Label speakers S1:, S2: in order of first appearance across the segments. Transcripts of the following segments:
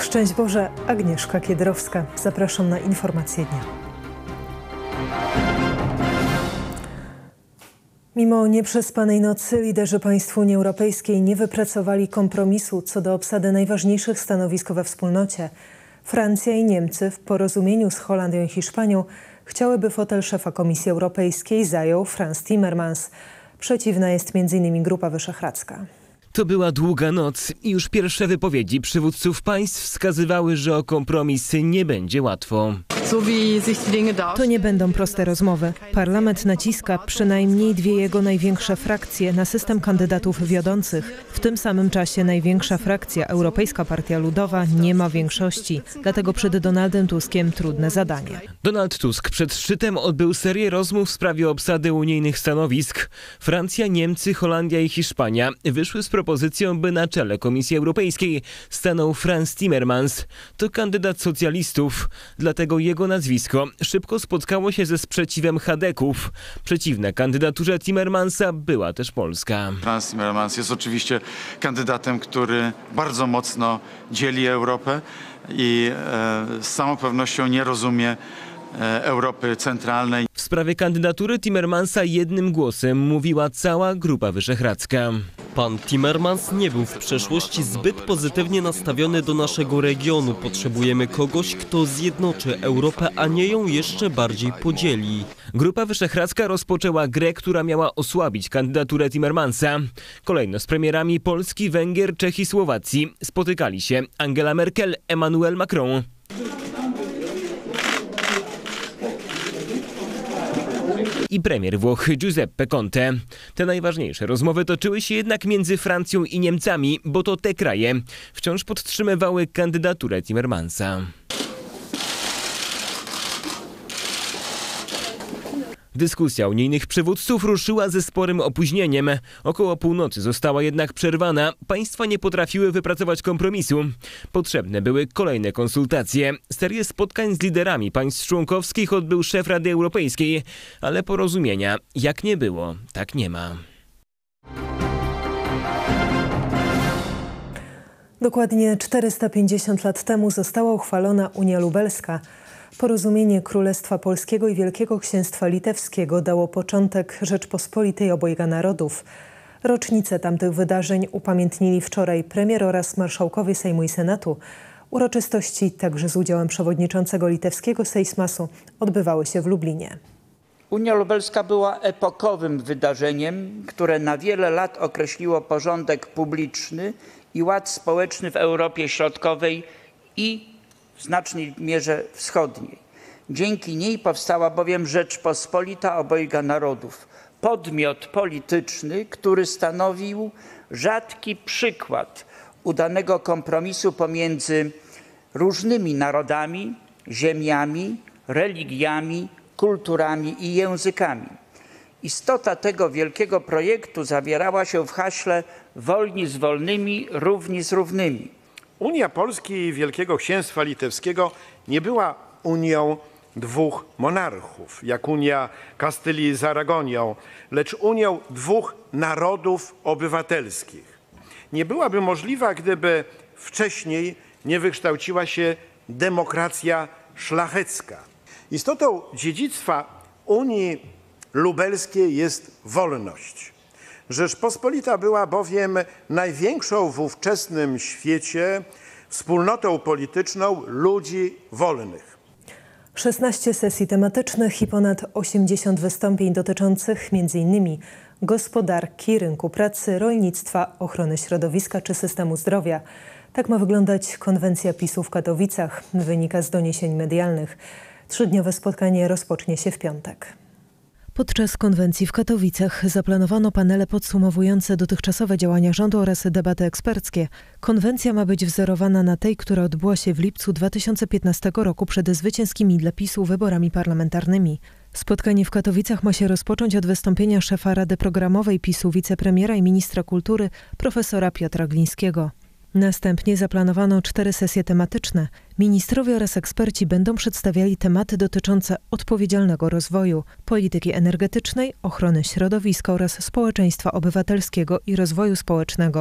S1: Szczęść Boże, Agnieszka Kiedrowska. Zapraszam na informacje dnia. Mimo nieprzespanej nocy liderzy państw Unii Europejskiej nie wypracowali kompromisu co do obsady najważniejszych stanowisk we wspólnocie. Francja i Niemcy w porozumieniu z Holandią i Hiszpanią chciałyby fotel szefa Komisji Europejskiej zajął Frans Timmermans. Przeciwna jest m.in. Grupa Wyszehradzka.
S2: To była długa noc i już pierwsze wypowiedzi przywódców państw wskazywały, że o kompromis nie będzie łatwo.
S1: To nie będą proste rozmowy. Parlament naciska przynajmniej dwie jego największe frakcje na system kandydatów wiodących. W tym samym czasie największa frakcja, Europejska Partia Ludowa, nie ma większości. Dlatego przed Donaldem Tuskiem trudne zadanie.
S2: Donald Tusk przed szczytem odbył serię rozmów w sprawie obsady unijnych stanowisk. Francja, Niemcy, Holandia i Hiszpania wyszły z propozycją, by na czele Komisji Europejskiej stanął Frans Timmermans. To kandydat socjalistów, dlatego jego nazwisko szybko spotkało się ze sprzeciwem chadeków. Przeciwna kandydaturze Timmermansa była też Polska.
S3: Frans Timmermans jest oczywiście kandydatem, który bardzo mocno dzieli Europę i z całą pewnością nie rozumie Europy centralnej.
S2: W sprawie kandydatury Timmermansa jednym głosem mówiła cała Grupa Wyszehradzka.
S4: Pan Timmermans nie był w przeszłości zbyt pozytywnie nastawiony do naszego regionu. Potrzebujemy kogoś, kto zjednoczy Europę, a nie ją jeszcze bardziej podzieli.
S2: Grupa Wyszehradzka rozpoczęła grę, która miała osłabić kandydaturę Timmermansa. Kolejno z premierami Polski, Węgier, Czech i Słowacji spotykali się Angela Merkel, Emmanuel Macron. I premier Włoch Giuseppe Conte. Te najważniejsze rozmowy toczyły się jednak między Francją i Niemcami, bo to te kraje wciąż podtrzymywały kandydaturę Timmermansa. Dyskusja unijnych przywódców ruszyła ze sporym opóźnieniem. Około północy została jednak przerwana. Państwa nie potrafiły wypracować kompromisu. Potrzebne były kolejne konsultacje. Serię spotkań z liderami państw członkowskich odbył szef Rady Europejskiej, ale porozumienia jak nie było, tak nie ma.
S1: Dokładnie 450 lat temu została uchwalona Unia Lubelska. Porozumienie Królestwa Polskiego i Wielkiego Księstwa Litewskiego dało początek Rzeczpospolitej obojga narodów. Rocznicę tamtych wydarzeń upamiętnili wczoraj premier oraz marszałkowie Sejmu i Senatu. Uroczystości, także z udziałem przewodniczącego litewskiego Sejsmasu, odbywały się w Lublinie.
S5: Unia Lubelska była epokowym wydarzeniem, które na wiele lat określiło porządek publiczny i ład społeczny w Europie Środkowej i w znacznej mierze wschodniej. Dzięki niej powstała bowiem Rzeczpospolita obojga narodów. Podmiot polityczny, który stanowił rzadki przykład udanego kompromisu pomiędzy różnymi narodami, ziemiami, religiami, kulturami i językami. Istota tego wielkiego projektu zawierała się w haśle wolni z wolnymi, równi z równymi.
S6: Unia Polski i Wielkiego Księstwa Litewskiego nie była unią dwóch monarchów, jak Unia Kastylii z Aragonią, lecz unią dwóch narodów obywatelskich. Nie byłaby możliwa, gdyby wcześniej nie wykształciła się demokracja szlachecka. Istotą dziedzictwa Unii Lubelskiej jest wolność. Rzeczpospolita była bowiem największą w ówczesnym świecie wspólnotą polityczną ludzi wolnych.
S1: 16 sesji tematycznych i ponad 80 wystąpień dotyczących m.in. gospodarki, rynku pracy, rolnictwa, ochrony środowiska czy systemu zdrowia. Tak ma wyglądać konwencja PiS-u w Katowicach, wynika z doniesień medialnych. Trzydniowe spotkanie rozpocznie się w piątek. Podczas konwencji w Katowicach zaplanowano panele podsumowujące dotychczasowe działania rządu oraz debaty eksperckie. Konwencja ma być wzorowana na tej, która odbyła się w lipcu 2015 roku przed zwycięskimi dla PiS-u wyborami parlamentarnymi. Spotkanie w Katowicach ma się rozpocząć od wystąpienia szefa Rady Programowej PiS-u, wicepremiera i ministra kultury profesora Piotra Glińskiego. Następnie zaplanowano 4 sesje tematyczne. Ministrowie oraz eksperci będą przedstawiali tematy dotyczące odpowiedzialnego rozwoju, polityki energetycznej, ochrony środowiska oraz społeczeństwa obywatelskiego i rozwoju społecznego.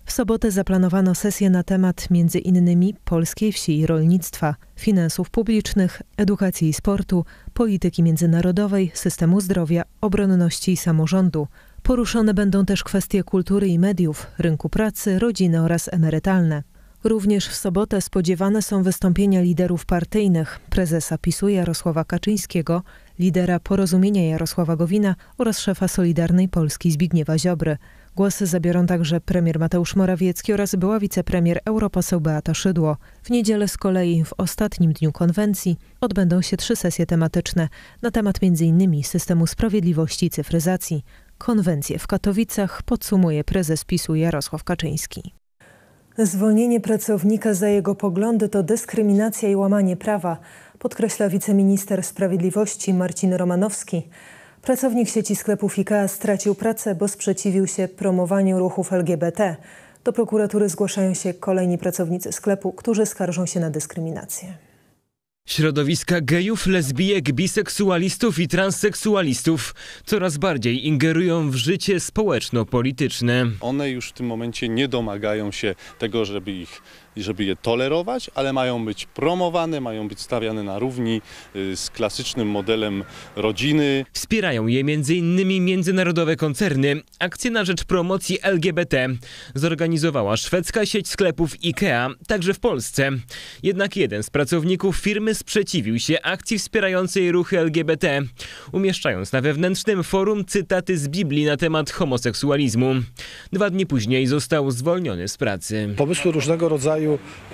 S1: W sobotę zaplanowano sesję na temat m.in. polskiej wsi i rolnictwa, finansów publicznych, edukacji i sportu, polityki międzynarodowej, systemu zdrowia, obronności i samorządu. Poruszone będą też kwestie kultury i mediów, rynku pracy, rodziny oraz emerytalne. Również w sobotę spodziewane są wystąpienia liderów partyjnych, prezesa PiS-u Jarosława Kaczyńskiego, lidera Porozumienia Jarosława Gowina oraz szefa Solidarnej Polski Zbigniewa Ziobry. Głosy zabiorą także premier Mateusz Morawiecki oraz była wicepremier europoseł Beata Szydło. W niedzielę z kolei w ostatnim dniu konwencji odbędą się 3 sesje tematyczne na temat m.in. systemu sprawiedliwości i cyfryzacji. Konwencję w Katowicach podsumuje prezes PiS-u Jarosław Kaczyński. Zwolnienie pracownika za jego poglądy to dyskryminacja i łamanie prawa, podkreśla wiceminister sprawiedliwości Marcin Romanowski. Pracownik sieci sklepów IKEA stracił pracę, bo sprzeciwił się promowaniu ruchów LGBT. Do prokuratury zgłaszają się kolejni pracownicy sklepu, którzy skarżą się na dyskryminację.
S2: Środowiska gejów, lesbijek, biseksualistów i transseksualistów coraz bardziej ingerują w życie społeczno-polityczne.
S7: One już w tym momencie nie domagają się tego, żeby je tolerować, ale mają być promowane, mają być stawiane na równi z klasycznym modelem rodziny.
S2: Wspierają je m.in. międzynarodowe koncerny. Akcję na rzecz promocji LGBT zorganizowała szwedzka sieć sklepów IKEA, także w Polsce. Jednak jeden z pracowników firmy sprzeciwił się akcji wspierającej ruchy LGBT, umieszczając na wewnętrznym forum cytaty z Biblii na temat homoseksualizmu. 2 dni później został zwolniony z pracy.
S8: Pomysły różnego rodzaju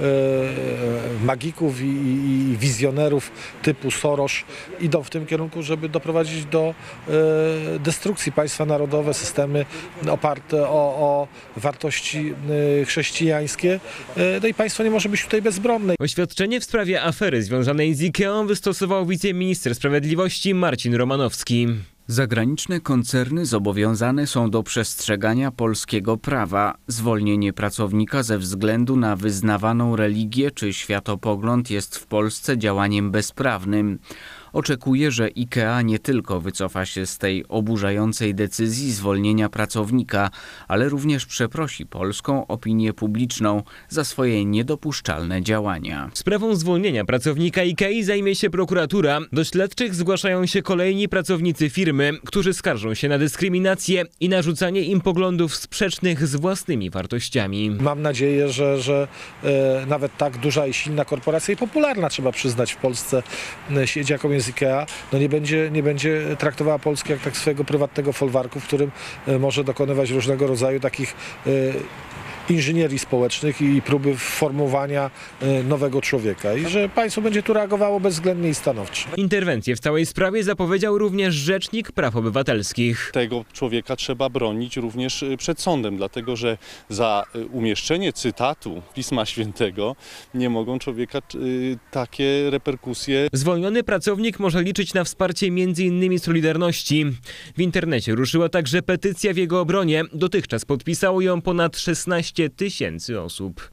S8: magików i wizjonerów typu Soros idą w tym kierunku, żeby doprowadzić do destrukcji państwa narodowe, systemy oparte o wartości chrześcijańskie. No i państwo nie może być tutaj bezbronne.
S2: Oświadczenie w sprawie afery związanej z IKEA wystosował wiceminister sprawiedliwości Marcin Romanowski.
S9: Zagraniczne koncerny zobowiązane są do przestrzegania polskiego prawa. Zwolnienie pracownika ze względu na wyznawaną religię czy światopogląd jest w Polsce działaniem bezprawnym. Oczekuje, że IKEA nie tylko wycofa się z tej oburzającej decyzji zwolnienia pracownika, ale również przeprosi polską opinię publiczną za swoje niedopuszczalne działania.
S2: Sprawą zwolnienia pracownika IKEA zajmie się prokuratura. Do śledczych zgłaszają się kolejni pracownicy firmy, którzy skarżą się na dyskryminację i narzucanie im poglądów sprzecznych z własnymi wartościami.
S8: Mam nadzieję, że nawet tak duża i silna korporacja i popularna, trzeba przyznać, w Polsce sieć, jaką jest IKEA, no nie będzie traktowała Polski jak tak swojego prywatnego folwarku, w którym może dokonywać różnego rodzaju takich inżynierii społecznych i próby formowania nowego człowieka i że państwo będzie tu reagowało bezwzględnie i stanowczo.
S2: Interwencję w całej sprawie zapowiedział również Rzecznik Praw Obywatelskich.
S7: Tego człowieka trzeba bronić również przed sądem, dlatego że za umieszczenie cytatu Pisma Świętego nie mogą człowieka takie reperkusje.
S2: Zwolniony pracownik może liczyć na wsparcie m.in. Solidarności. W internecie ruszyła także petycja w jego obronie. Dotychczas podpisało ją ponad 16 000 osób.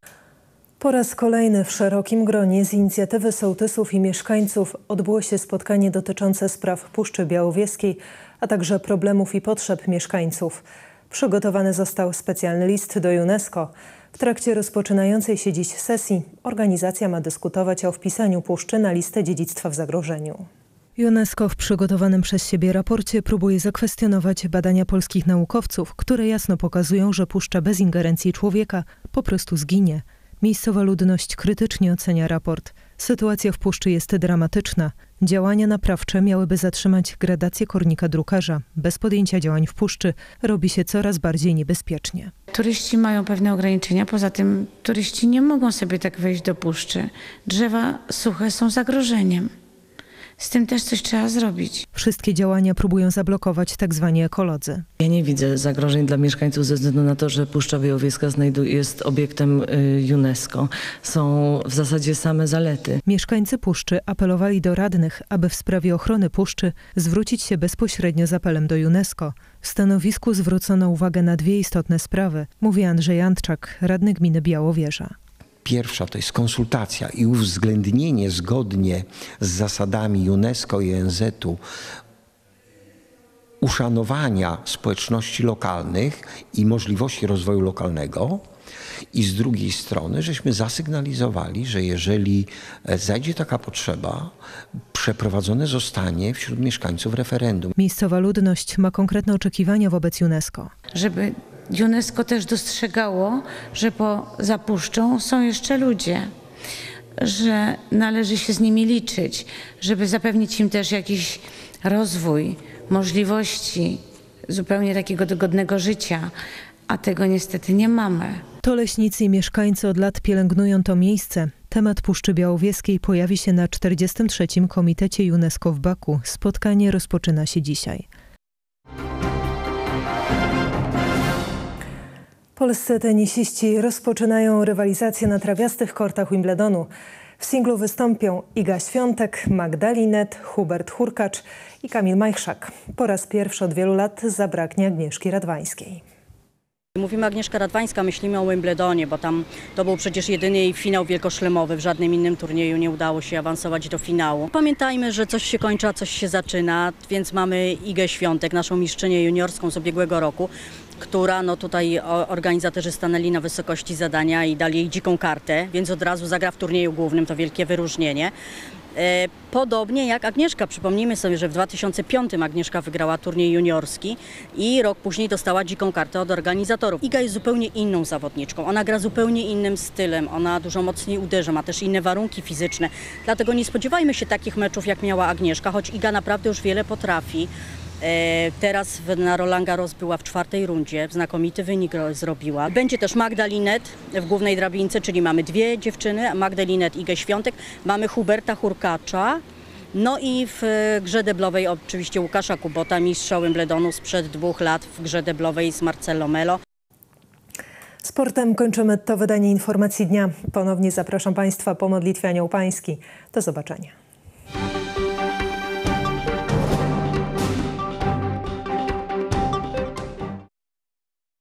S1: Po raz kolejny w szerokim gronie z inicjatywy sołtysów i mieszkańców odbyło się spotkanie dotyczące spraw Puszczy Białowieskiej, a także problemów i potrzeb mieszkańców. Przygotowany został specjalny list do UNESCO. W trakcie rozpoczynającej się dziś sesji organizacja ma dyskutować o wpisaniu Puszczy na listę dziedzictwa w zagrożeniu. UNESCO w przygotowanym przez siebie raporcie próbuje zakwestionować badania polskich naukowców, które jasno pokazują, że puszcza bez ingerencji człowieka po prostu zginie. Miejscowa ludność krytycznie ocenia raport. Sytuacja w puszczy jest dramatyczna. Działania naprawcze miałyby zatrzymać gradację kornika drukarza. Bez podjęcia działań w puszczy robi się coraz bardziej niebezpiecznie.
S10: Turyści mają pewne ograniczenia, poza tym turyści nie mogą sobie tak wejść do puszczy. Drzewa suche są zagrożeniem. Z tym też coś trzeba zrobić.
S1: Wszystkie działania próbują zablokować tzw. ekolodzy.
S11: Ja nie widzę zagrożeń dla mieszkańców ze względu na to, że Puszcza Białowieska jest obiektem UNESCO. Są w zasadzie same zalety.
S1: Mieszkańcy puszczy apelowali do radnych, aby w sprawie ochrony puszczy zwrócić się bezpośrednio z apelem do UNESCO. W stanowisku zwrócono uwagę na 2 istotne sprawy, mówi Andrzej Antczak, radny gminy Białowieża.
S12: Pierwsza to jest konsultacja i uwzględnienie zgodnie z zasadami UNESCO i ONZ-u uszanowania społeczności lokalnych i możliwości rozwoju lokalnego. I z drugiej strony żeśmy zasygnalizowali, że jeżeli zajdzie taka potrzeba, przeprowadzone zostanie wśród mieszkańców referendum.
S1: Miejscowa ludność ma konkretne oczekiwania wobec UNESCO.
S10: Żeby UNESCO też dostrzegało, że za puszczą są jeszcze ludzie, że należy się z nimi liczyć, żeby zapewnić im też jakiś rozwój, możliwości zupełnie takiego godnego życia, a tego niestety nie mamy.
S1: To leśnicy i mieszkańcy od lat pielęgnują to miejsce. Temat Puszczy Białowieskiej pojawi się na 43. Komitecie UNESCO w Baku. Spotkanie rozpoczyna się dzisiaj. Polscy tenisiści rozpoczynają rywalizację na trawiastych kortach Wimbledonu. W singlu wystąpią Iga Świątek, Magda Linette, Hubert Hurkacz i Kamil Majchrzak. Po raz pierwszy od wielu lat zabraknie Agnieszki Radwańskiej.
S13: Mówimy Agnieszka Radwańska, myślimy o Wimbledonie, bo tam to był przecież jedyny jej finał wielkoszlemowy. W żadnym innym turnieju nie udało się awansować do finału. Pamiętajmy, że coś się kończy, a coś się zaczyna, więc mamy Igę Świątek, naszą mistrzynię juniorską z ubiegłego roku, która tutaj organizatorzy stanęli na wysokości zadania i dali jej dziką kartę, więc od razu zagra w turnieju głównym, to wielkie wyróżnienie. Podobnie jak Agnieszka, przypomnijmy sobie, że w 2005 Agnieszka wygrała turniej juniorski i rok później dostała dziką kartę od organizatorów. Iga jest zupełnie inną zawodniczką, ona gra zupełnie innym stylem, ona dużo mocniej uderza, ma też inne warunki fizyczne, dlatego nie spodziewajmy się takich meczów jak miała Agnieszka, choć Iga naprawdę już wiele potrafi. Teraz na Roland Garros była w 4. rundzie, znakomity wynik zrobiła. Będzie też Magda Linette w głównej drabince, czyli mamy dwie dziewczyny, Magdę Linette i Igę Świątek, mamy Huberta Hurkacza, no i w grze deblowej oczywiście Łukasza Kubota, mistrza Wimbledonu sprzed 2 lat w grze deblowej z Marcello Melo.
S1: Sportem kończymy to wydanie Informacji Dnia. Ponownie zapraszam Państwa po modlitwie Anioł Pański. Do zobaczenia.